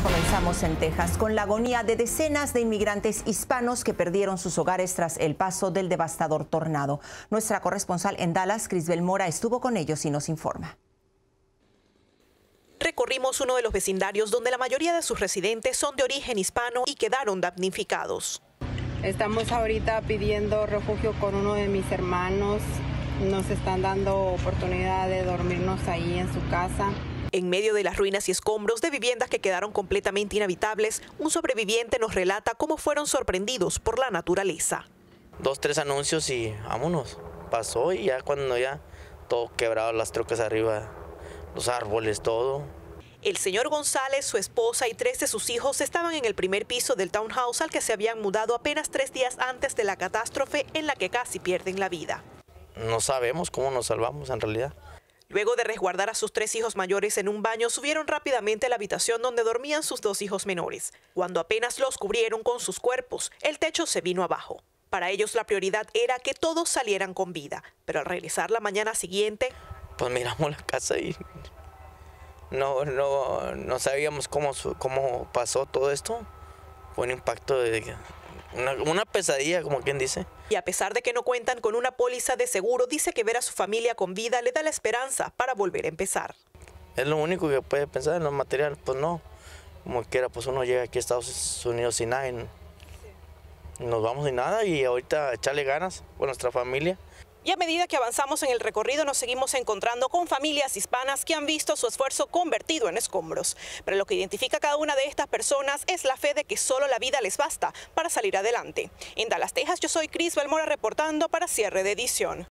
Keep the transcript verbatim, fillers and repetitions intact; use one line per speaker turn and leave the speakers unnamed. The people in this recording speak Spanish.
Comenzamos en Texas con la agonía de decenas de inmigrantes hispanos que perdieron sus hogares tras el paso del devastador tornado. Nuestra corresponsal en Dallas, Crisbel Mora, estuvo con ellos y nos informa.
Recorrimos uno de los vecindarios donde la mayoría de sus residentes son de origen hispano y quedaron damnificados.
Estamos ahorita pidiendo refugio con uno de mis hermanos. Nos están dando oportunidad de dormirnos ahí en su casa.
En medio de las ruinas y escombros de viviendas que quedaron completamente inhabitables, un sobreviviente nos relata cómo fueron sorprendidos por la naturaleza.
Dos, tres anuncios y vámonos. Pasó y ya cuando ya todo quebrado, las trocas arriba, los árboles, todo.
El señor González, su esposa y tres de sus hijos estaban en el primer piso del townhouse al que se habían mudado apenas tres días antes de la catástrofe en la que casi pierden la vida.
No sabemos cómo nos salvamos en realidad.
Luego de resguardar a sus tres hijos mayores en un baño, subieron rápidamente a la habitación donde dormían sus dos hijos menores. Cuando apenas los cubrieron con sus cuerpos, el techo se vino abajo. Para ellos la prioridad era que todos salieran con vida, pero al regresar la mañana siguiente...
Pues miramos la casa y no, no, no sabíamos cómo, cómo pasó todo esto. Fue un impacto de... Una, una pesadilla, como quien dice.
Y a pesar de que no cuentan con una póliza de seguro, dice que ver a su familia con vida le da la esperanza para volver a empezar.
Es lo único que puede pensar en lo material, pues no. Como quiera, pues uno llega aquí a Estados Unidos sin nada, y nos vamos sin nada y ahorita echarle ganas con nuestra familia.
Y a medida que avanzamos en el recorrido nos seguimos encontrando con familias hispanas que han visto su esfuerzo convertido en escombros. Pero lo que identifica a cada una de estas personas es la fe de que solo la vida les basta para salir adelante. En Dallas, Texas, yo soy Crisbel Mora reportando para Cierre de Edición.